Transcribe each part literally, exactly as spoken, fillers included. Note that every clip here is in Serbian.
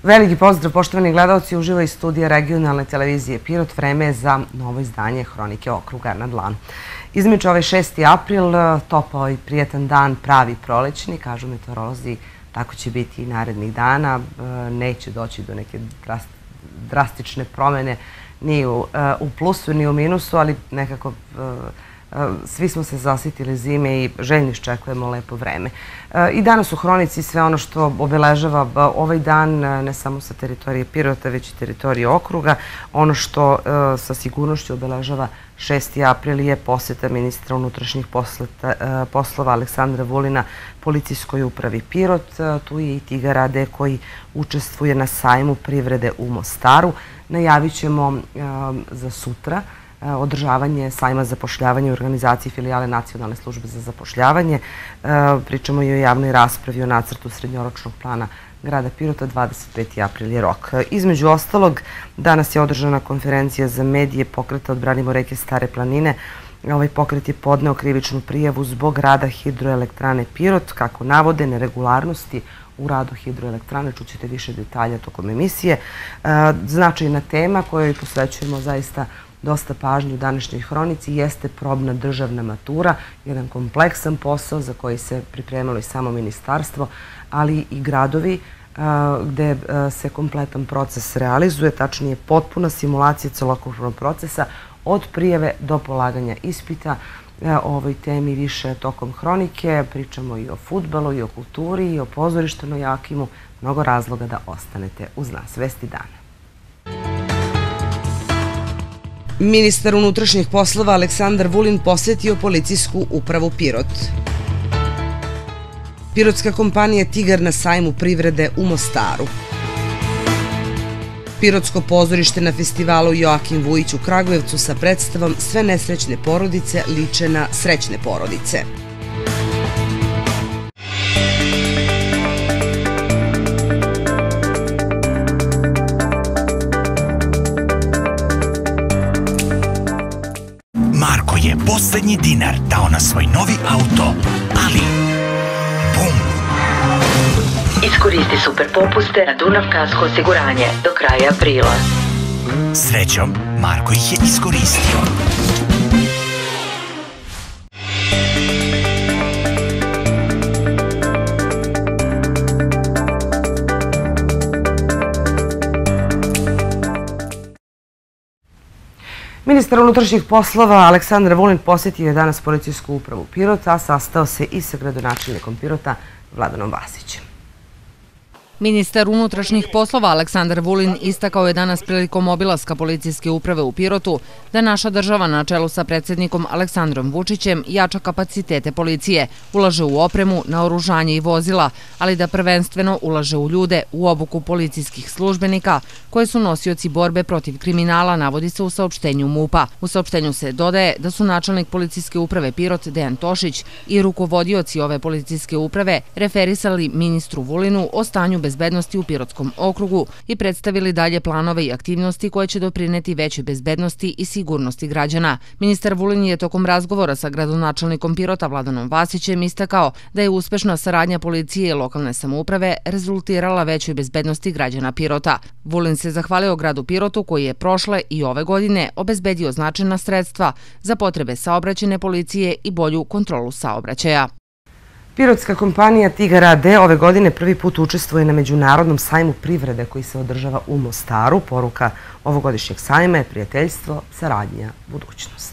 Veliki pozdrav, poštovani gledalci, uživa iz studija regionalne televizije Pirot. Vreme je za novo izdanje Hronike okruga na dlanu. Između ovaj šesti april, topao i prijetan dan, pravi prolećni, kažu meteorolozi, tako će biti i narednih dana. Neće doći do neke drastične promene ni u plusu ni u minusu, ali nekako svi smo se zasitili zime i željno iščekujemo lepo vreme. I danas u Hronici sve ono što obeležava ovaj dan, ne samo sa teritorije Pirota, već i teritorije okruga. Ono što sa sigurnošću obeležava šesti april je posjeta ministra unutrašnjih poslova Aleksandra Vulina policijskoj upravi Pirot. Tu je i Tigar a de koji učestvuje na sajmu privrede u Mostaru. Najavit ćemo za sutra održavanje sajma zapošljavanja u organizaciji filijale Nacionalne službe za zapošljavanje. Pričamo i o javnoj raspravi o nacrtu srednjoročnog plana grada Pirota, dvadeset peti april je rok. Između ostalog, danas je održana konferencija za medije pokreta Odbranimo reke Stare planine. Ovaj pokret je podneo krivičnu prijavu zbog rada hidroelektrane Pirot, kako navode neregularnosti u radu hidroelektrane. Čućete više detalja tokom emisije. Značajna tema kojoj posvećujemo zaista dosta pažnje u današnjoj Hronici jeste probna državna matura, jedan kompleksan posao za koji se pripremalo i samo ministarstvo, ali i gradovi gde se kompletan proces realizuje, tačnije potpuna simulacija celokupnog procesa od prijave do polaganja ispita. O ovoj temi više tokom Hronike, pričamo i o fudbalu, i o kulturi, i o pozorištenoj Joakimu. Mnogo razloga da ostanete uz nas. Vesti dana. Ministar unutrašnjih poslova Aleksandar Vulin posjetio policijsku upravu Pirot. Pirotska kompanija Tigar na sajmu privrede u Mostaru. Pirotsko pozorište na festivalu Joakim Vujić u Kragujevcu sa predstavom Sve nesrećne porodice liče na srećne porodice. Marko je poslednji dinar dao na svoj novi auto, ali bum! Iskoristi super popuste na Dunav kasko osiguranje do kraja aprila. Srećom, Marko ih je iskoristio. Ministar unutrašnjih poslova Aleksandar Vulin posjetio je danas policijsku upravu Pirota, a sastao se i sa gradonačelnikom Pirota Vladanom Vasićem. Ministar unutrašnjih poslova Aleksandar Vulin istakao je danas prilikom obilaska policijske uprave u Pirotu da naša država na čelu sa predsjednikom Aleksandrom Vučićem jača kapacitete policije, ulaže u opremu, naoružanje i vozila, ali da prvenstveno ulaže u ljude, u obuku policijskih službenika koje su nosioci borbe protiv kriminala, navodi se u saopštenju MUP-a. U saopštenju se dodaje da su načelnik policijske uprave Pirot Dejan Tošić i rukovodioci ove policijske uprave referisali ministru Vulinu o stanju bezbednosti u Pirotskom okrugu i predstavili dalje planove i aktivnosti koje će doprineti većoj bezbednosti i sigurnosti građana. Ministar Vulin je tokom razgovora sa gradonačelnikom Pirota Vladanom Vasićem istakao da je uspešna saradnja policije i lokalne samouprave rezultirala većoj bezbednosti građana Pirota. Vulin se zahvalio gradu Pirotu koji je prošle i ove godine obezbedio značajna sredstva za potrebe saobraćajne policije i bolju kontrolu saobraćaja. Pirotska kompanija Tigar a de ove godine prvi put učestvuje na Međunarodnom sajmu privrede koji se održava u Mostaru. Poruka ovogodišnjeg sajma je prijateljstvo, saradnja, budućnost.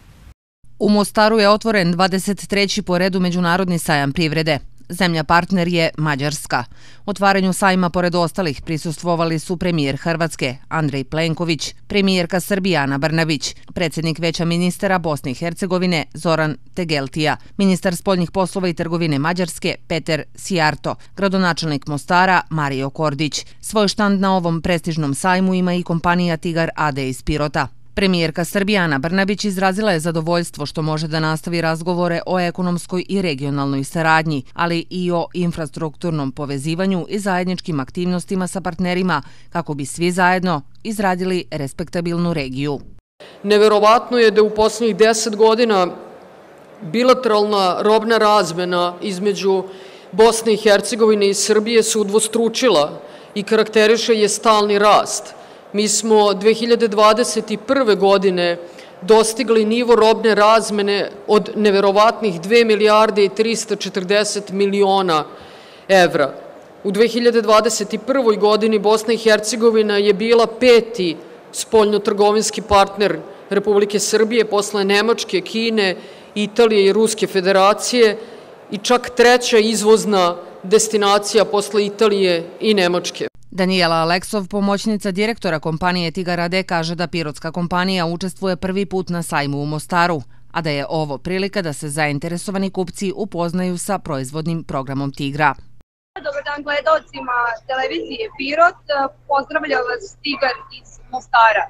U Mostaru je otvoren dvadeset treći po redu Međunarodni sajam privrede. Zemlja partner je Mađarska. Otvaranju sajma pored ostalih prisustvovali su premijer Hrvatske Andrej Plenković, premijerka Srbije Ana Brnabić, predsjednik Veća ministara Bosne i Hercegovine Zoran Tegeltija, ministar spoljnih poslova i trgovine Mađarske Peter Sijarto, gradonačelnik Mostara Mario Kordić. Svoj štand na ovom prestižnom sajmu ima i kompanija Tigar a de iz Pirota. Premijerka Srbije Ana Brnabić izrazila je zadovoljstvo što može da nastavi razgovore o ekonomskoj i regionalnoj saradnji, ali i o infrastrukturnom povezivanju i zajedničkim aktivnostima sa partnerima kako bi svi zajedno izradili respektabilnu regiju. Neverovatno je da u posljednjih deset godina bilateralna robna razmena između Bosne i Hercegovine i Srbije se udvostručila i karakteriše je stalni rast. Mi smo dve hiljade dvadeset prve. godine dostigli nivo robne razmene od neverovatnih dve milijarde i trista četrdeset miliona evra. U dve hiljade dvadeset prvoj. godini Bosna i Hercegovina je bila peti spoljnotrgovinski partner Republike Srbije posle Nemačke, Kine, Italije i Ruske Federacije i čak treća izvozna destinacija posle Italije i Nemačke. Danijela Aleksov, pomoćnica direktora kompanije Tigar A D, kaže da pirotska kompanija učestvuje prvi put na sajmu u Mostaru, a da je ovo prilika da se zainteresovani kupci upoznaju sa proizvodnim programom Tigra. Dobar dan gledalcima televizije Pirot, pozdravlja vas Tigar iz Mostara.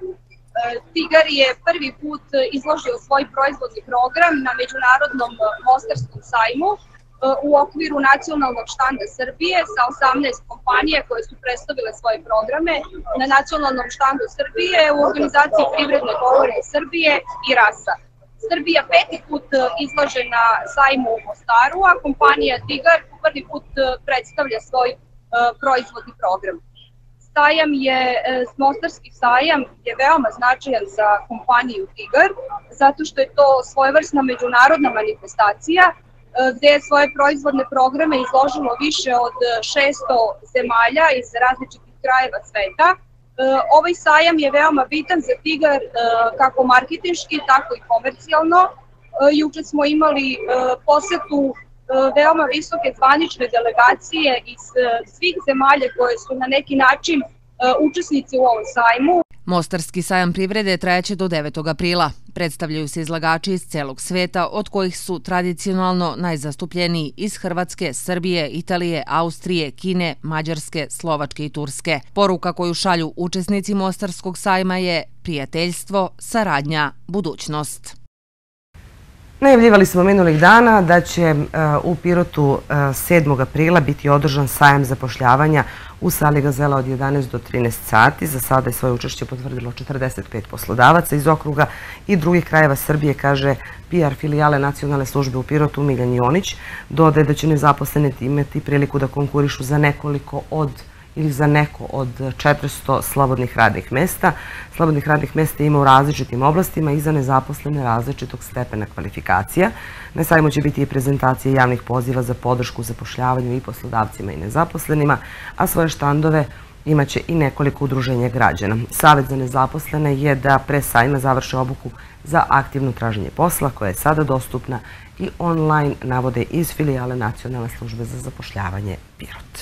Tigar je prvi put izložio svoj proizvodni program na Međunarodnom mostarskom sajmu u okviru nacionalnog štanda Srbije sa osamnaest kompanija koje su predstavile svoje programe na nacionalnom štandu Srbije u organizaciji Privredne komore Srbije i RAS-a. Srbija peti put izlaže na sajmu u Mostaru, a kompanija Tigar prvi put predstavlja svoj proizvodni program. Sajam je, Mostarski sajam je veoma značajan za kompaniju Tigar, zato što je to svojevrsna međunarodna manifestacija gde je svoje proizvodne programe izložilo više od šesto zemalja iz različitih krajeva sveta. Ovaj sajam je veoma bitan za Tigar kako marketinški, tako i komercijalno. Juče smo imali posetu veoma visoke zvanične delegacije iz svih zemalja koje su na neki način učesnici u ovom sajmu. Mostarski sajam privrede trajaće do devetog aprila. Predstavljaju se izlagači iz celog sveta, od kojih su tradicionalno najzastupljeniji iz Hrvatske, Srbije, Italije, Austrije, Kine, Mađarske, Slovačke i Turske. Poruka koju šalju učesnici Mostarskog sajma je prijateljstvo, saradnja, budućnost. Najavljivali smo minulih dana da će u Pirotu sedmog aprila biti održan sajam zapošljavanja u sali Gazela od jedanaest do trinaest sati. Za sada je svoje učešće potvrdilo četrdeset pet poslodavaca iz okruga i drugih krajeva Srbije, kaže P R filijale Nacionalne službe u Pirotu Miljan Jonić. Dodaje da će nezaposleni imati priliku da konkurišu za nekoliko od ili za neko od četiristo slobodnih radnih mesta. Slobodnih radnih mesta ima u različitim oblastima i za nezaposlene različitog stepena kvalifikacija. Na sajmu će biti i prezentacije javnih poziva za podršku zapošljavanju i poslodavcima i nezaposlenima, a svoje štandove imaće i nekoliko udruženja građana. Savet za nezaposlene je da pre sajma završe obuku za aktivno traženje posla, koja je sada dostupna i online, navode iz filijale Nacionalne službe za zapošljavanje Pirot.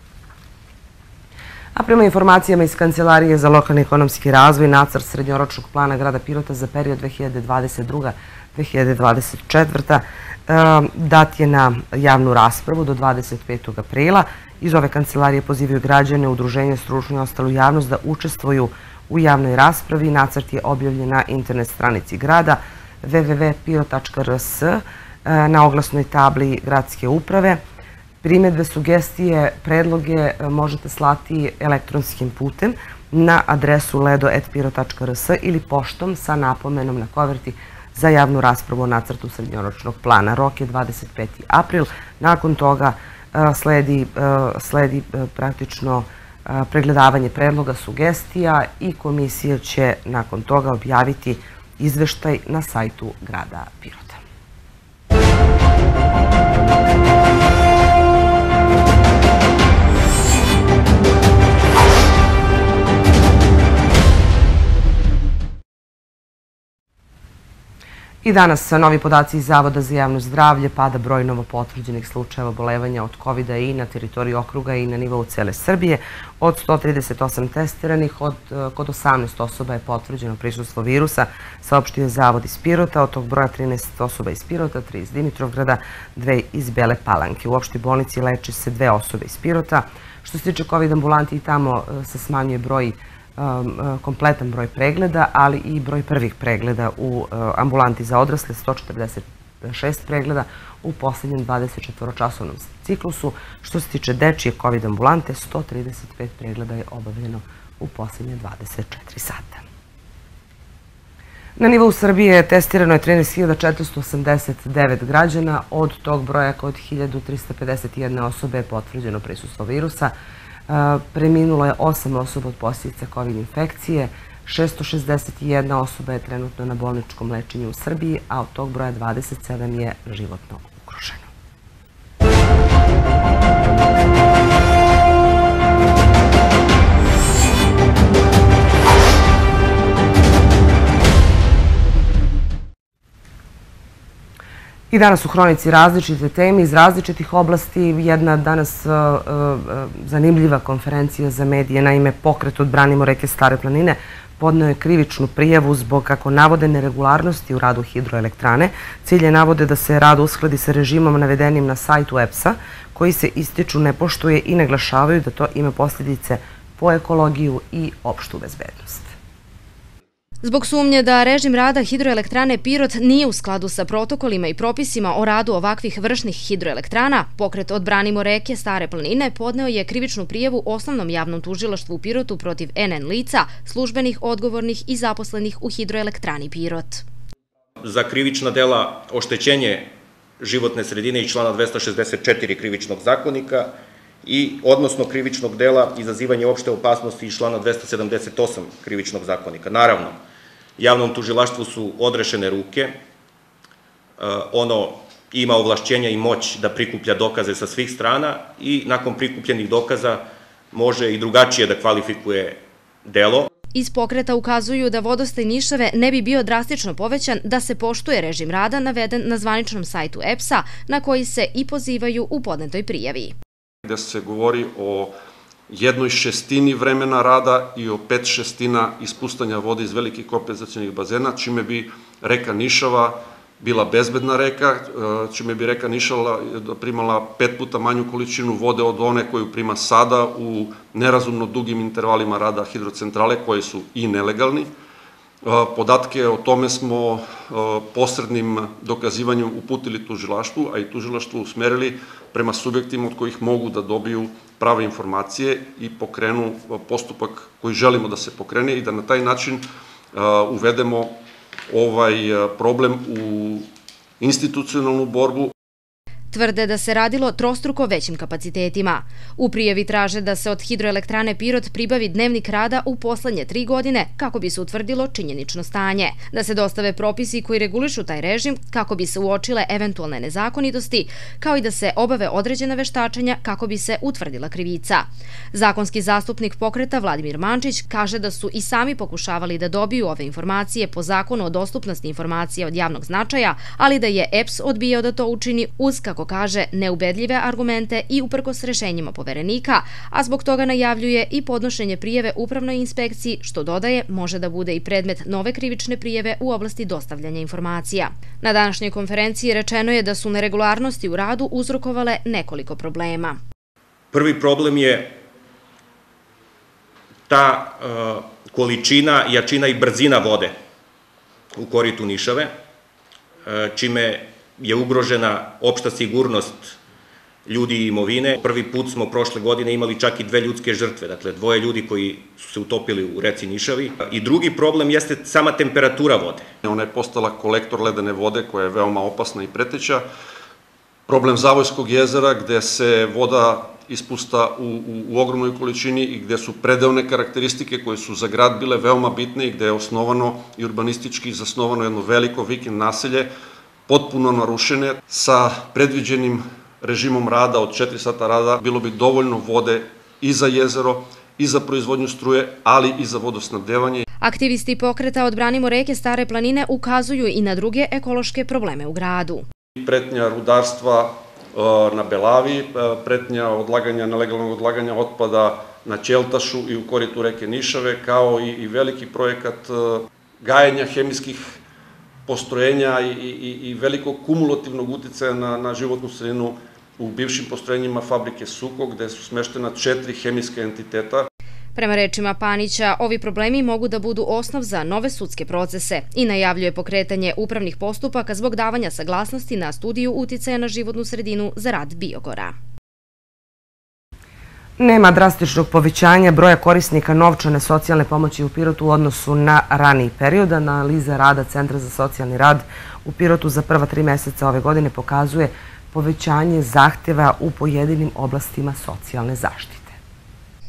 A prema informacijama iz Kancelarije za lokalni ekonomski razvoj, nacrt srednjoročnog plana grada Pirota za period dve hiljade dvadeset druga do dve hiljade dvadeset četvrta. dat je na javnu raspravu do dvadeset petog aprila. Iz ove kancelarije pozivaju građane, udruženja, stručnu i ostalu javnost da učestvuju u javnoj raspravi. Nacrt je objavljen na internet stranici grada w w w tačka pirot tačka r s na oglasnoj tabli gradske uprave. Primedbe, sugestije, predloge možete slati elektronskim putem na adresu ledo et pirot tačka r s ili poštom sa napomenom na koverti za javnu raspravu o nacrtu srednjoročnog plana. Rok je dvadeset peti april. Nakon toga sledi, sledi praktično pregledavanje predloga, sugestija i komisija će nakon toga objaviti izveštaj na sajtu grada Pirota. I danas novi podaci iz Zavoda za javno zdravlje, pada broj novopotvrđenih slučajeva obolevanja od kovida i na teritoriji okruga i na nivou cele Srbije. Od sto trideset osam testiranih, od, kod osamnaest osoba je potvrđeno prisustvo virusa, saopštio je Zavod iz Pirota. Od tog broja trinaest osoba iz Pirota, tri iz Dimitrovgrada, dve iz Bele Palanke. U opštoj bolnici leči se dve osobe iz Pirota. Što se tiče covid ambulanti, i tamo se smanjuje broj kompletan broj pregleda, ali i broj prvih pregleda u ambulanti za odrasle, sto četrdeset šest pregleda u posljednjem dvadesetčetvoročasovnom ciklusu. Što se tiče dečije covid ambulante, sto trideset pet pregleda je obavljeno u posljednje dvadeset četiri sata. Na nivou Srbije testirano je trinaest hiljada četiristo osamdeset devet građana, od tog broja kod hiljadu trista pedeset jedne osobe je potvrđeno prisustvo virusa. Preminulo je osam osoba od posljedica COVID infekcije, šesto šezdeset jedna osoba je trenutno na bolničkom lečenju u Srbiji, a od tog broja dvadeset sedam je životno ugroženo. I danas u Hronici različite teme iz različitih oblasti. Jedna danas zanimljiva konferencija za medije. Naime, pokret Odbranimo reke Stare planine podneo je krivičnu prijavu zbog, kako navode, neregularnosti u radu hidroelektrane. Cilj je, navode, da se rad uskladi sa režimom navedenim na sajtu E P S-a, koji se ističu, ne poštuje i naglašavaju da to ima posljedice po ekologiju i opštu bezbednost. Zbog sumnje da režim rada hidroelektrane Pirot nije u skladu sa protokolima i propisima o radu ovakvih vršnih hidroelektrana, pokret Odbranimo reke Stare planine podneo je krivičnu prijavu Osnovnom javnom tužilaštvu u Pirotu protiv N N lica, službenih, odgovornih i zaposlenih u hidroelektrani Pirot. Za krivična dela oštećenje životne sredine iz člana dvesta šezdeset četiri krivičnog zakonika i odnosno krivičnog dela izazivanje opšte opasnosti iz člana dvesta sedamdeset osam krivičnog zakonika. Naravno, javnom tužilaštvu su odrešene ruke, ono ima ovlašćenja i moć da prikuplja dokaze sa svih strana i nakon prikupljenih dokaza može i drugačije da kvalifikuje delo. Iz pokreta ukazuju da vodostaj Nišave ne bi bio drastično povećan da se poštuje režim rada naveden na zvaničnom sajtu E P S-a, na koji se i pozivaju u podnetoj prijavi. Gde se govori o jednoj šestini vremena rada i o pet šestina ispustanja vode iz velikih kompenzacionih bazena, čime bi reka Nišava bila bezbedna reka, čime bi reka Nišava primala pet puta manju količinu vode od one koju prima sada u nerazumno dugim intervalima rada hidrocentrale, koji su i nelegalni. Podatke o tome smo posrednim dokazivanjem uputili tužilaštvu, a i tužilaštvu usmerili prema subjektima od kojih mogu da dobiju prave informacije i pokrenu postupak koji želimo da se pokrene i da na taj način uvedemo ovaj problem u institucionalnu borbu. Tvrde da se radilo trostruko većim kapacitetima. U prijavi traže da se od hidroelektrane Pirot pribavi dnevnik rada u poslednje tri godine kako bi se utvrdilo činjenično stanje, da se dostave propisi koji regulišu taj režim kako bi se uočile eventualne nezakonitosti, kao i da se obave određena veštačenja kako bi se utvrdila krivica. Zakonski zastupnik pokreta Vladimir Mančić kaže da su i sami pokušavali da dobiju ove informacije po zakonu o dostupnosti informacija od javnog značaja, ali da je E P S odbijao da to učini uz, kako kaže, neubedljive argumente i uprkos rešenjima poverenika, a zbog toga najavljuje i podnošenje prijave upravnoj inspekciji, što, dodaje, može da bude i predmet nove krivične prijave u oblasti dostavljanja informacija. Na današnjoj konferenciji rečeno je da su neregularnosti u radu uzrokovale nekoliko problema. Prvi problem je ta količina, jačina i brzina vode u koritu Nišave, čime je ugrožena opšta sigurnost ljudi i imovine. Prvi put smo prošle godine imali čak i dve ljudske žrtve, dakle dvoje ljudi koji su se utopili u reci Nišavi. I drugi problem jeste sama temperatura vode. Ona je postala kolektor ledene vode koja je veoma opasna i preteća. Problem Zavojskog jezera gde se voda ispusta u, u, u ogromnoj količini i gde su predeone karakteristike koje su za grad bile veoma bitne i gde je osnovano i urbanistički zasnovano jedno veliko vikend naselje, potpuno narušene. Sa predviđenim režimom rada od četiri sata rada bilo bi dovoljno vode i za jezero, i za proizvodnju struje, ali i za vodosnabdevanje. Aktivisti pokreta Odbranimo reke Stare planine ukazuju i na druge ekološke probleme u gradu. Pretnja rudarstva na Belavi, pretnja odlaganja, nelegalnog odlaganja otpada na Ćeltašu i u koritu reke Nišave, kao i, i veliki projekat gajenja hemijskih postrojenja i, i, i velikog kumulativnog uticaja na, na životnu sredinu u bivšim postrojenjima fabrike Suko, gde su smeštena četiri hemijske entiteta. Prema rečima Panića, ovi problemi mogu da budu osnov za nove sudske procese i najavljuje pokretanje upravnih postupaka zbog davanja saglasnosti na studiju uticaja na životnu sredinu za rad Biogora. Nema drastičnog povećanja broja korisnika novčane socijalne pomoći u Pirotu u odnosu na raniji period. Analiza rada Centra za socijalni rad u Pirotu za prva tri meseca ove godine pokazuje povećanje zahtjeva u pojedinim oblastima socijalne zaštite.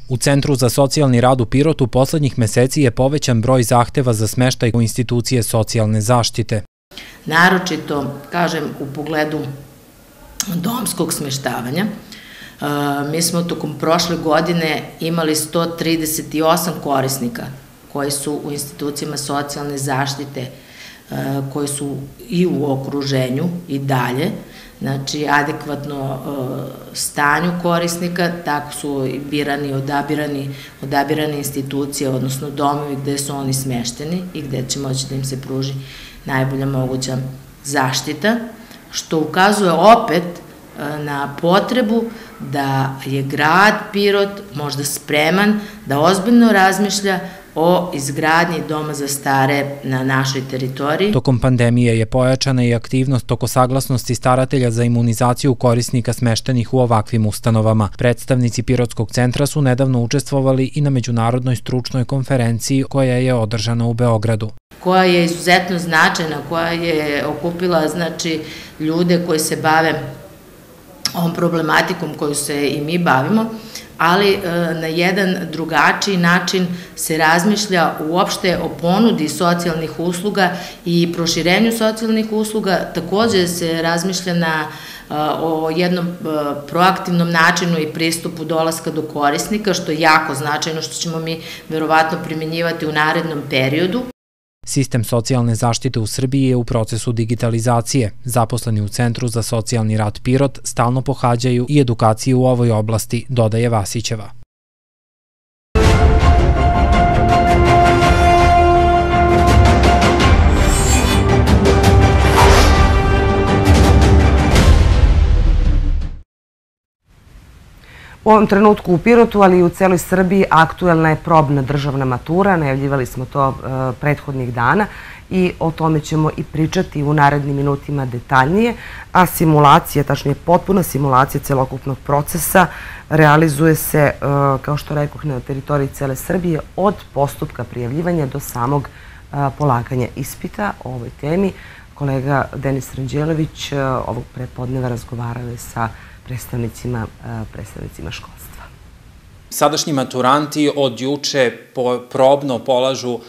U Centru za socijalni rad u Pirotu poslednjih meseci je povećan broj zahteva za smeštaj u institucije socijalne zaštite. Naročito, kažem, u pogledu domskog smeštavanja. Mi smo tokom prošle godine imali sto trideset osam korisnika koji su u institucijama socijalne zaštite, koji su i u okruženju i dalje, znači adekvatno stanju korisnika, tako su birani, odabirani, odabirane institucije, odnosno domovi gde su oni smešteni i gde će moći da im se pruži najbolja moguća zaštita, što ukazuje opet na potrebu da je grad Pirot možda spreman da ozbiljno razmišlja o izgradnji doma za stare na našoj teritoriji. Tokom pandemije je pojačana i aktivnost oko saglasnosti staratelja za imunizaciju korisnika smeštenih u ovakvim ustanovama. Predstavnici Pirotskog centra su nedavno učestvovali i na međunarodnoj stručnoj konferenciji koja je održana u Beogradu. Koja je izuzetno značajna, koja je okupila znači ljude koji se bave ovom problematikom koju se i mi bavimo, ali na jedan drugačiji način se razmišlja uopšte o ponudi socijalnih usluga i proširenju socijalnih usluga. Takođe se razmišlja na o jednom proaktivnom načinu i pristupu dolaska do korisnika, što je jako značajno, što ćemo mi verovatno primenjivati u narednom periodu. Sistem socijalne zaštite u Srbiji je u procesu digitalizacije. Zaposleni u Centru za socijalni rad Pirot stalno pohađaju i edukaciju u ovoj oblasti, dodaje Vasićeva. U ovom trenutku u Pirotu, ali i u celoj Srbiji, aktuelna je probna državna matura. Najavljivali smo to prethodnih dana i o tome ćemo i pričati u narednim minutima detaljnije. A simulacija, tačnije potpuna simulacija celokupnog procesa realizuje se, kao što rekoh, na teritoriji cele Srbije od postupka prijavljivanja do samog polaganja ispita o ovoj temi. Kolega Denis Ranđelović ovog prepodneva razgovarao je sa predstavnicima, predstavnicima školstva. Sadašnji maturanti od juče probno polažu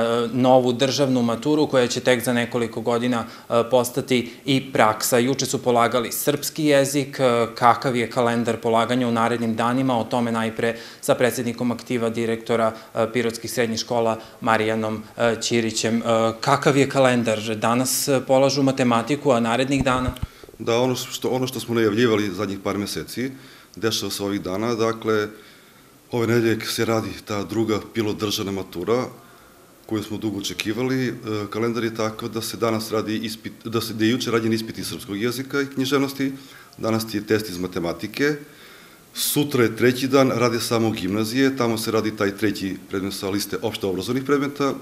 novu državnu maturu koja će tek za nekoliko godina postati i praksa. Juče su polagali srpski jezik, kakav je kalendar polaganja u narednim danima, o tome najpre sa predsjednikom aktiva direktora Pirotskih srednjih škola Marijanom Ćirićem. Kakav je kalendar? Danas polažu matematiku, a narednih dana? Da, ono što, ono što smo najavljivali zadnjih par meseci, dešava se ovih dana, dakle, ove nedelje se radi ta druga pilot državna matura, koju smo dugo očekivali. Kalendar je takav da se danas radi ispit, da se da je juče rađen ispit iz srpskog jezika i književnosti, danas je test iz matematike, sutra je treći dan, rade samo gimnazije, tamo se radi taj treći predmet sa liste opšte obrazovnih predmeta,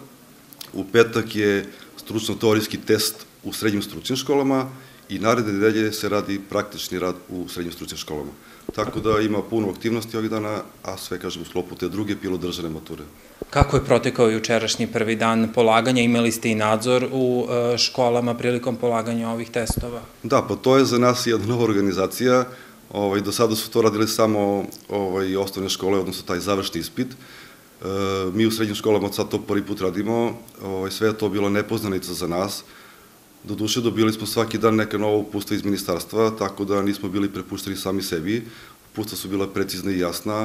u petak je stručno-teorijski test u srednjim stručnim školama, i naredne nedelje se radi praktični rad u srednjim stručnim školama. Tako da ima puno aktivnosti ovih dana, a sve, kažem, u sklopu te druge pilot državne mature. Kako je protekao jučerašnji prvi dan polaganja? Imali ste i nadzor u školama prilikom polaganja ovih testova? Da, pa to je za nas jedna nova organizacija. Do sada su to radili samo osnovne škole, odnosno taj završni ispit. Mi u srednjim školama sad to prvi put radimo. Sve je to bilo nepoznanica za nas. Doduše, dobili smo svaki dan neka nova upustva iz ministarstva, tako da nismo bili prepušteni sami sebi. Upustva su bila precizna i jasna.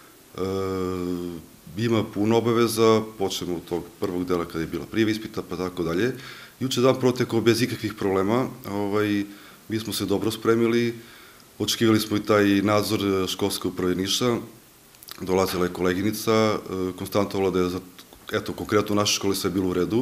Ima puno obaveza, počnemo od tog prvog dela kada je bila prijava ispita, pa tako dalje. Juče dan protekao bez ikakvih problema. Mi smo se dobro spremili, očekivali smo i taj nadzor školske uprave Niša. Dolazila je koleginica, konstantovala da je, eto, konkretno u našoj školi sve bilo u redu.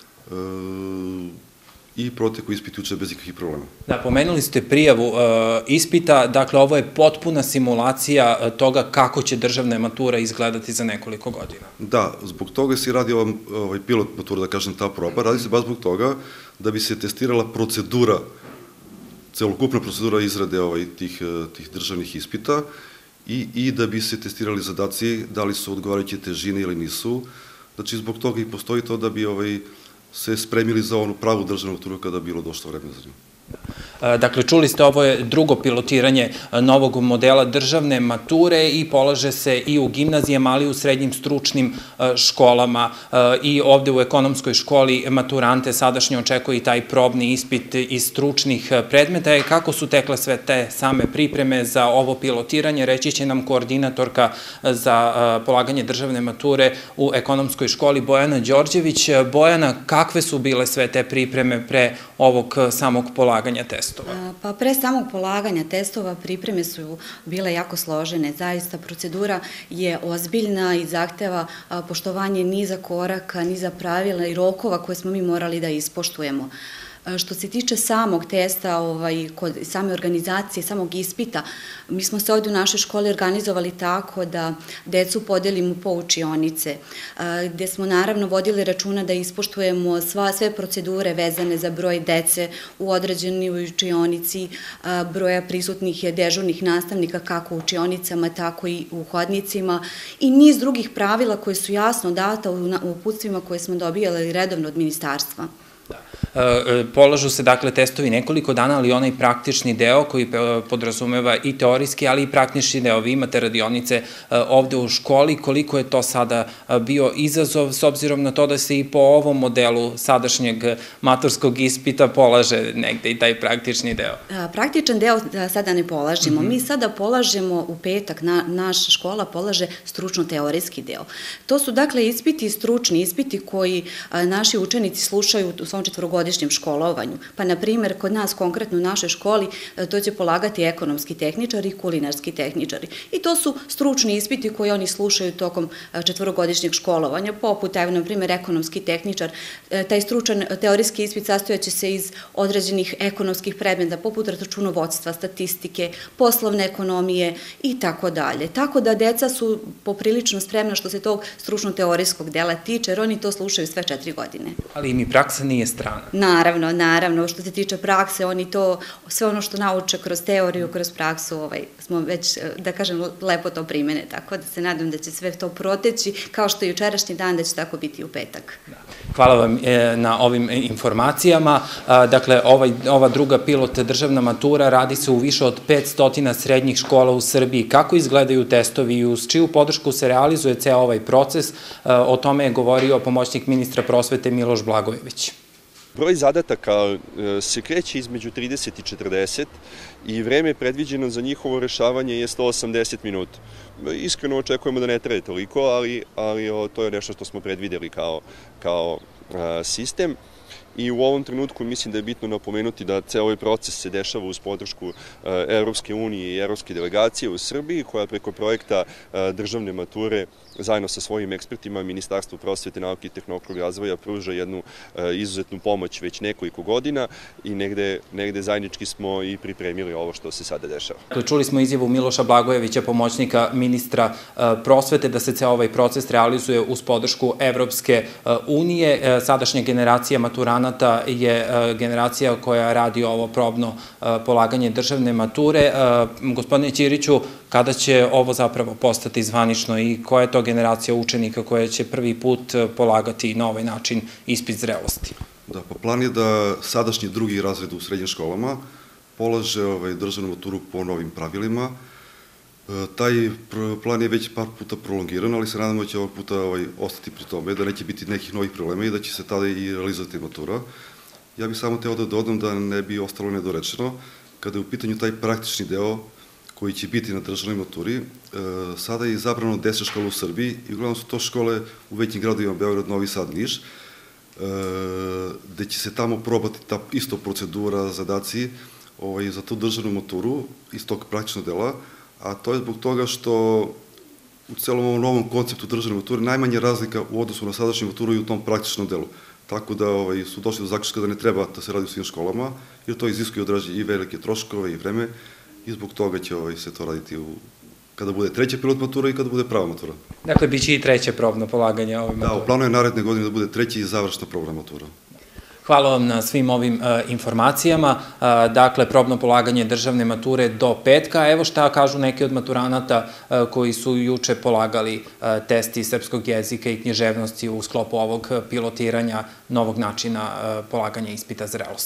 I proteku ispit juče bez ikakvih problema. Da, pomenuli ste prijavu ispita, dakle ovo je potpuna simulacija toga kako će državna matura izgledati za nekoliko godina. Da, zbog toga se radi ovaj pilot matura, da kažem, ta proba, radi se baš zbog toga da bi se testirala procedura, celokupna procedura izrade tih državnih ispita i da bi se testirali zadaci, da li su odgovarajuće težine ili nisu. Znači, zbog toga i postoji to da bi ovaj se spremili za onu pravu državnu maturu kada bilo došlo vreme za nju. Dakle, čuli ste, ovo je drugo pilotiranje novog modela državne mature i polaže se i u gimnazijama, ali i u srednjim stručnim školama. I ovde u ekonomskoj školi maturante sadašnje očekuje i taj probni ispit iz stručnih predmeta. Kako su tekle sve te same pripreme za ovo pilotiranje? Reći će nam koordinatorka za polaganje državne mature u ekonomskoj školi Bojana Đorđević. Bojana, kakve su bile sve te pripreme pre ovog samog polaganja testova? Pa pre samog polaganja testova pripreme su bile jako složene. Zaista procedura je ozbiljna i zahteva poštovanje niza koraka, niza pravila i rokova koje smo mi morali da ispoštujemo. Što se tiče samog testa, kod same organizacije, samog ispita, mi smo se ovdje u našoj školi organizovali tako da decu podelimo po učionice, gde smo naravno vodili računa da ispoštujemo sve procedure vezane za broj dece u određenoj učionici, broja prisutnih dežurnih nastavnika kako u učionicama, tako i u hodnicima i niz drugih pravila koje su jasno data u uputstvima koje smo dobijali redovno od ministarstva. Polažu se, dakle, testovi nekoliko dana, ali onaj praktični deo koji podrazumeva i teorijski, ali i praktični deo. Vi imate radionice ovde u školi. Koliko je to sada bio izazov, s obzirom na to da se i po ovom modelu sadašnjeg maturskog ispita polaže negde i taj praktični deo? Praktičan deo sada ne polažemo. Mi sada polažemo u petak, naša škola polaže stručno-teorijski deo. To su, dakle, ispiti, stručni ispiti koji naši učenici slušaju u svom četvorogodišnjem školovanju. Pa, na primjer, kod nas, konkretno u našoj školi, to će polagati ekonomski tehničari i kulinarski tehničari. I to su stručni ispiti koji oni slušaju tokom četvorogodišnjeg školovanja, poput, evo, na primjer, ekonomski tehničar. Taj stručan teorijski ispit sastojaće se iz određenih ekonomskih predmeta, poput računovodstva, statistike, poslovne ekonomije i tako dalje. Tako da deca su poprilično spremna što se tog stručno-teorijskog dela tiče, jer oni to slušaju sve četiri godine. Ali im i praksa nije strana. Naravno, naravno. Što se tiče prakse, oni to, sve ono što nauče kroz teoriju, kroz praksu, smo već, da kažem, lepo to primene, tako da se nadam da će sve to proteći, kao što je jučerašnji dan, da će tako biti i u petak. Hvala vam na ovim informacijama. Dakle, ova druga pilot državna matura radi se u više od petsto srednjih škola u Srbiji. Kako izgledaju testovi i uz čiju podršku se realizuje ceo ovaj proces? O tome je govorio pomoćnik ministra prosvete Miloš Blagojević. Broj zadataka se kreće između trideset i četrdeset i vreme predviđeno za njihovo rešavanje je sto osamdeset minuta. Iskreno očekujemo da ne traje toliko, ali to je nešto što smo predvideli kao sistem. I u ovom trenutku mislim da je bitno napomenuti da ceo ovaj proces se dešava uz podršku Evropske unije i Evropske delegacije u Srbiji, koja preko projekta državne mature zajedno sa svojim ekspertima Ministarstvo prosvete, nauke i tehnološkog razvoja pruža jednu izuzetnu pomoć već nekoliko godina i negde zajednički smo i pripremili ovo što se sada dešava. Čuli smo izjavu Miloša Blagojevića, pomoćnika ministra prosvete, da se ceo ovaj proces realizuje uz podršku Evropske unije. Sadašnja generacija maturanata je generacija koja radi ovo probno polaganje državne mature. Gospodine Ćiriću, kada će ovo zapravo postati zvanično i koja je to generacija učenika koja će prvi put polagati na ovaj način ispit zrelosti? Da, pa plan je da sadašnji drugi razred u srednjim školama polaže državnu maturu po novim pravilima. Taj plan je već par puta prolongiran, ali se nadamo da će ovog puta ostati pri tome, da neće biti nekih novih problema i da će se tada i realizovati matura. Ja bih samo teo da dodam da ne bi ostalo nedorečeno, kada je u pitanju taj praktični deo koji će biti na državnoj maturi. Sada je izabrano deset škola u Srbiji i uglavnom su to škole u većim gradovima Beograd, Novi Sad, Niš, gde će se tamo probati ta isto procedura, zadaci za tu državnu maturu iz tog praktičnog dela, a to je zbog toga što u celom ovom novom konceptu državne mature najmanje razlika u odnosu na sadašnju maturu i u tom praktičnom delu. Tako da su došli do zaključka da ne treba da se radi u svim školama, jer to iziskuje odrađe i velike troškove i vreme, i zbog toga će se to raditi kada bude treća pilot matura i kada bude prava matura. Dakle, bit će i treće probno polaganje ove mature? Da, u planu je naredne godine da bude treća i završna probna matura. Hvala vam na svim ovim informacijama. Dakle, probno polaganje državne mature do petka. Evo šta kažu neki od maturanata koji su juče polagali test iz srpskog jezika i književnosti u sklopu ovog pilotiranja novog načina polaganja ispita zrelosti.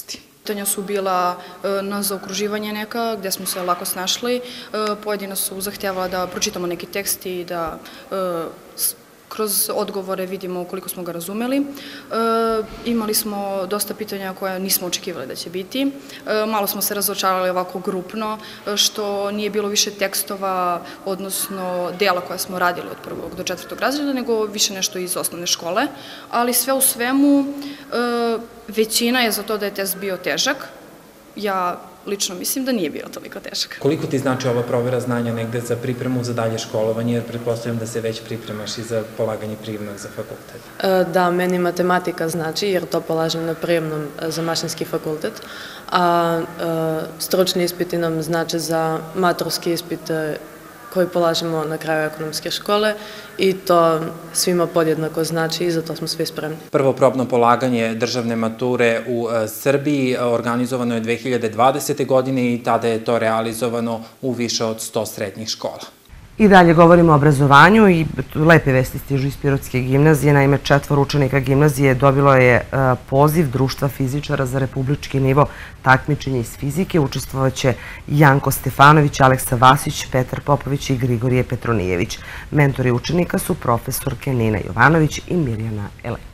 Pitanja su bila na zaokruživanje neka, gde smo se lako snašli. Pojedina su zahtjevala da pročitamo neki tekst i da kroz odgovore vidimo koliko smo ga razumeli. Imali smo dosta pitanja koja nismo očekivali da će biti. Malo smo se razočarali ovako grupno, što nije bilo više tekstova, odnosno dela koja smo radili od prvog do četvrtog razreda, nego više nešto iz osnovne škole. Ali sve u svemu, većina je za to da je test bio težak. Ja lično mislim da nije bio toliko težak. Koliko ti znači ova provera znanja negde za pripremu za dalje školovanje, jer pretpostavljam da se već pripremaš i za polaganje prijemnog za fakultet? Da, meni matematika znači, jer to polažem na prijemnom za mašinski fakultet, a stručni ispiti nam znači za maturski ispit koji polažemo na kraju ekonomske škole i to svima podjednako znači i za to smo svi spremni. Prvo probno polaganje državne mature u Srbiji organizovano je dve hiljade dvadesete. godine i tada je to realizovano u više od sto srednjih škola. I dalje govorimo o obrazovanju i lepe vesti stižu iz Pirotske gimnazije. Naime, četvor učenika gimnazije dobilo je poziv Društva fizičara za republički nivo takmičenja iz fizike. Učestvovaće Janko Stefanović, Aleksa Vasić, Petar Popović i Grigorije Petronijević. Mentori učenika su profesorke Nina Jovanović i Mirjana Elekov.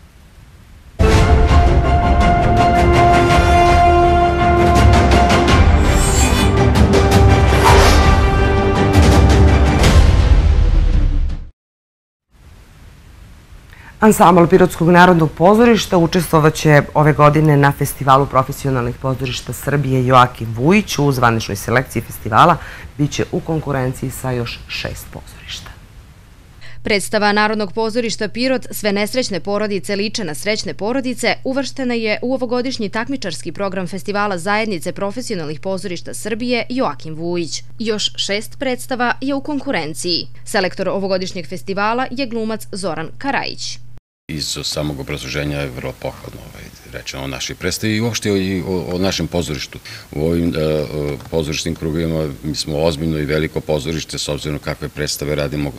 Ansambl Pirotskog narodnog pozorišta učestvovaće ove godine na festivalu profesionalnih pozorišta Srbije Joakim Vujić. U zvaničnoj selekciji festivala biće u konkurenciji sa još šest pozorišta. Predstava Narodnog pozorišta Pirot Sve nesrećne porodice liče na srećne porodice uvrštena je u ovogodišnji takmičarski program festivala Zajednice profesionalnih pozorišta Srbije Joakim Vujić. Još šest predstava je u konkurenciji. Selektor ovogodišnjeg festivala je glumac Zoran Karajić. Iz samog obrazloženja je vrlo pohvalno rečeno o našoj predstavi i uopšte o našem pozorištu. U ovim pozorišnim krugovima mi smo ozbiljno i veliko pozorište s obzirom kakve predstave radimo,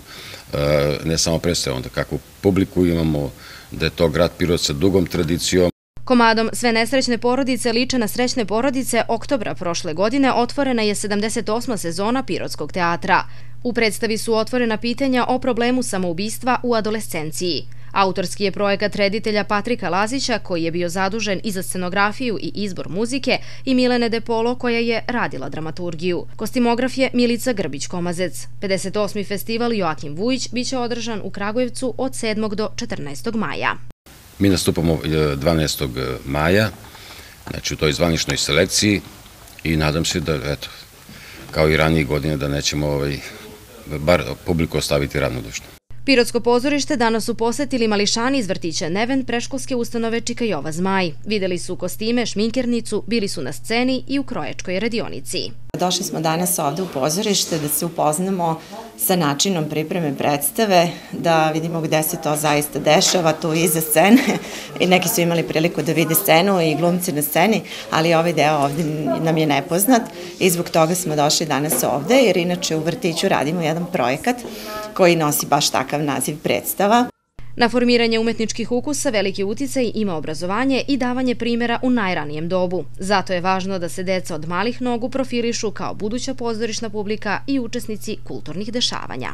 ne samo predstave, onda kakvu publiku imamo, da je to grad Pirot sa dugom tradicijom. Komadom Sve nesrećne porodice liče na srećne porodice oktobra prošle godine otvorena je sedamdeset osma sezona Pirotskog teatra. U predstavi su otvorena pitanja o problemu samoubistva u adolescenciji. Autorski je projekat reditelja Patrika Lazića, koji je bio zadužen i za scenografiju i izbor muzike, i Milene De Polo, koja je radila dramaturgiju. Kostimograf je Milica Grbić-Komazec. pedeset osmi festival Joakim Vujić biće održan u Kragujevcu od sedmog do četrnaestog maja. Mi nastupamo dvanaestog maja, znači u toj zvaničnoj selekciji i nadam se da, eto, kao i ranije godine, da nećemo bar publiku ostaviti ravnodušno. Pirotsko pozorište danas su posetili mališani iz vrtića Neven, predškolske ustanove Čika Jova Zmaj. Videli su kostime, šminkernicu, bili su na sceni i u krojačkoj radionici. Došli smo danas ovde u pozorište da se upoznamo sa načinom pripreme predstave, da vidimo gde se to zaista dešava, tu iza scene. I neki su imali priliku da vide scenu i glumci na sceni, ali ovaj deo ovde nam je nepoznat i zbog toga smo došli danas ovde, jer inače u vrtiću radimo jedan projekat koji nosi baš takav naziv predstava. Na formiranje umetničkih ukusa veliki uticaj ima obrazovanje i davanje primjera u najranijem dobu. Zato je važno da se deca od malih nogu profilišu kao buduća pozorišna publika i učesnici kulturnih dešavanja.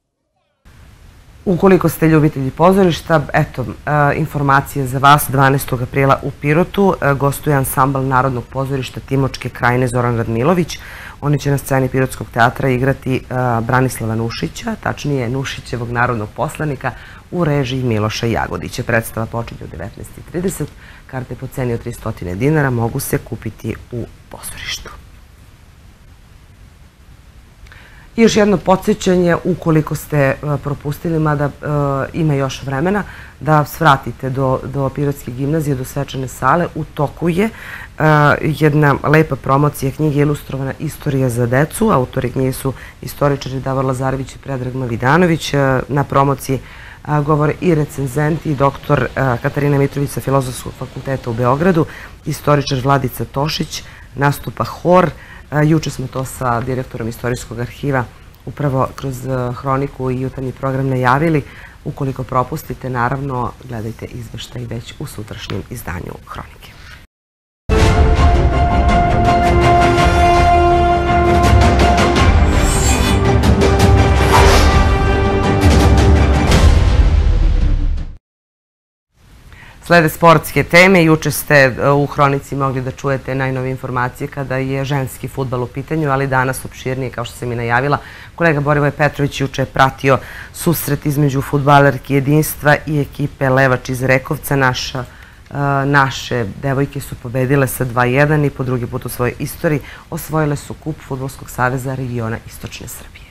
Ukoliko ste ljubitelji pozorišta, eto, informacije za vas. dvanaestog aprila u Pirotu gostuje ansambl Narodnog pozorišta Timočke krajine Zoran Radmilović. Oni će na sceni Pirotskog teatra igrati Branislava Nušića, tačnije Nušićevog narodnog poslanika, u režiji Miloša Jagodića. Predstava počinje u devetnaest i trideset. Karte po ceni od tristo dinara mogu se kupiti u pozorištu. I još jedno podsjećanje, ukoliko ste propustili, mada ima još vremena, da svratite do Pirotske gimnazije, do svečane sale. U toku je jedna lepa promocija knjige ilustrovana Istorija za decu. Autori knjige su istoričari Davor Lazarević i Predrag Mavidanović. Na promociji govore i recenzenti, doktor Katarina Mitrović sa Filozofskog fakulteta u Beogradu, istoričar Vladica Tošić, nastupa hor. Juče smo to sa direktorom Istorijskog arhiva upravo kroz Hroniku i jutarnji program najavili. Ukoliko propustite, naravno, gledajte izveštaj već u sutrašnjem izdanju Hronike. Slede sportske teme. Juče ste u Hronici mogli da čujete najnovije informacije kada je ženski fudbal u pitanju, ali danas opširnije, kao što sam i najavila. Kolega Borivoje Petrović juče je pratio susret između fudbalerki Jedinstva i ekipe Levač iz Rekovca. Naša Naše devojke su pobedile sa dva jedan i po drugi put u svojoj istoriji osvojile su kup Fudbalskog saveza regiona Istočne Srbije.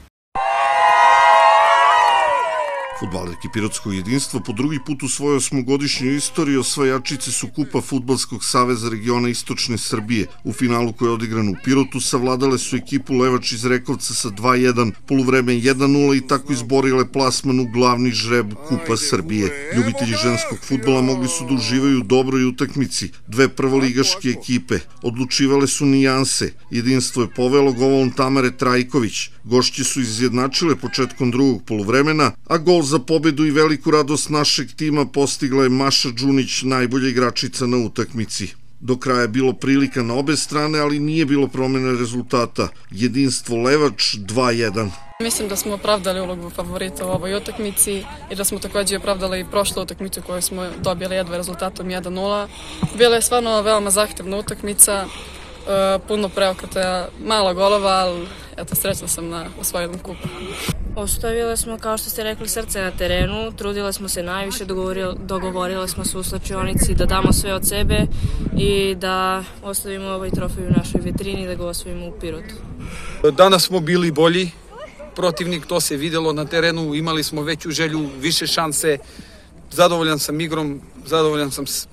Fudbalerki Pirotskog Jedinstva po drugi put u svojoj osmogodišnjoj istoriji osvajačice su kupa Fudbalskog saveza regiona Istočne Srbije. U finalu koji je odigran u Pirotu savladale su ekipu Levač iz Rekovca sa dva jedan, poluvreme jedan nula i tako izborile plasman u glavni žreb Kupa Srbije. Ljubitelji ženskog fudbala mogli su da uživaju u dobroj utakmici. Dve prvoligaške ekipe odlučivale su nijanse. Jedinstvo je povelo golom Tamare Trajković. Gošće su izjednačile početkom drugog poluvremena, a gol za pobedu i veliku radost našeg tima postigla je Maša Đunić, najbolja igračica na utakmici. Do kraja je bilo prilika na obe strane, ali nije bilo promjene rezultata. Jedinstvo Levač dva jedan. Mislim da smo opravdali ulogu favorita u ovoj utakmici i da smo također opravdali i prošlu utakmicu koju smo dobili jedva rezultatom jedan nula. Bila je stvarno veoma zahtevna utakmica, puno preokretaja, malo golova, ali eto, srećna sam na osvojenom kupu. Ostavile smo, kao što ste rekli, srce na terenu, trudile smo se najviše, dogovorile smo se u slačionici da damo sve od sebe i da ostavimo ovaj trofej u našoj vitrini i da ga osvojimo u Pirotu. Danas smo bili bolji, protivnik, to se videlo na terenu, imali smo veću želju, više šanse, zadovoljan sam igrom, zadovoljan sam s...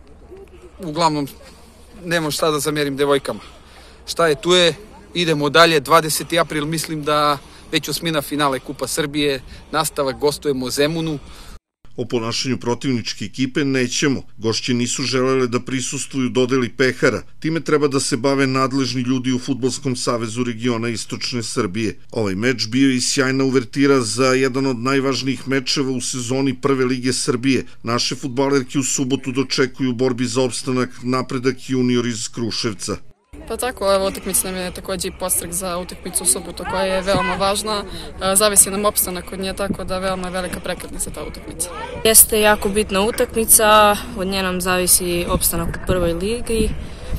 uglavnom nemam šta da zamjerim devojkama. Šta je tu je, idemo dalje, dvadeseti april, mislim da već osmina finale Kupa Srbije, nastavak, gostujemo u Zemunu. O ponašanju protivničke ekipe nećemo. Gošće nisu želele da prisustvuju dodeli pehara. Time treba da se bave nadležni ljudi u Fudbalskom savezu regiona Istočne Srbije. Ovaj meč bio i sjajna uvertira za jedan od najvažnijih mečeva u sezoni Prve lige Srbije. Naše fudbalerke u subotu dočekuju u borbi za opstanak Napredak junior iz Kruševca. Pa tako, ova utakmica nam je također i podstrek za utakmicu u subotu koja je veoma važna. Zavisi nam opstanak od nje, tako da veoma velika prekretnica ta utakmica. Jeste jako bitna utakmica, od nje nam zavisi opstanak u prvoj ligi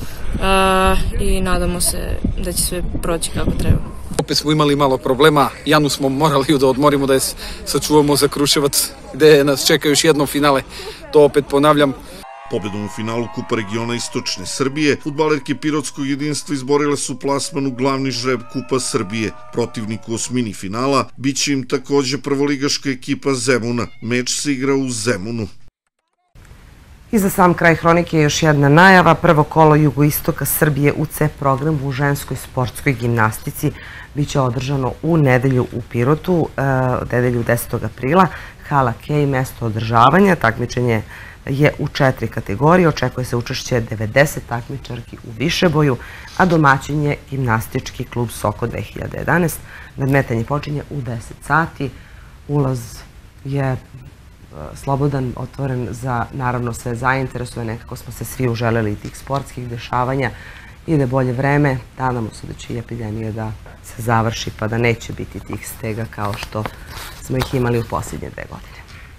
i nadamo se da će sve proći kako treba. Opet smo imali malo problema, Janu smo morali da odmorimo, da je sačuvamo za Kruševac gde nas čeka još jedno finale, to opet ponavljam. Pobedom u finalu Kupa regiona Istočne Srbije, fudbalerke Pirotskog Jedinstva izborile su plasman u glavni žreb Kupa Srbije. Protivnik u osmini finala biće im također prvoligaška ekipa Zemuna. Meč se igra u Zemunu. I za sam kraj hronike je još jedna najava. Prvo kolo jugoistoka Srbije u C programu u ženskoj sportskoj gimnastici biće održano u nedelju u Pirotu, nedelju desetog aprila. Hala Kej, mesto održavanja, takmičenje je u četiri kategorije, očekuje se učešće devedeset takmičarki u višeboju, a domaćin je gimnastički klub Soko dve hiljade jedanaest. Nadmetanje počinje u deset sati, ulaz je slobodan, otvoren za naravno sve zainteresuje, nekako smo se svi uželeli tih sportskih dešavanja, ide bolje vreme, nadamo se da će i epidemija da se završi pa da neće biti tih stega kao što smo ih imali u posljednje dve godine.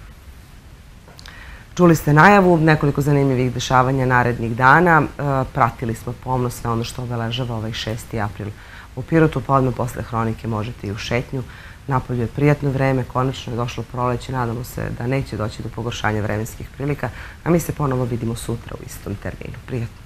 Čuli ste najavu, nekoliko zanimljivih dešavanja narednih dana. Pratili smo pomno sve ono što obeležava ovaj šesti april u Pirotu, pa odmah posle hronike možete i u šetnju. Napolju je prijatno vreme, konačno je došlo proleće, nadamo se da neće doći do pogoršanja vremenskih prilika, a mi se ponovo vidimo sutra u istom terminu. Prijatno.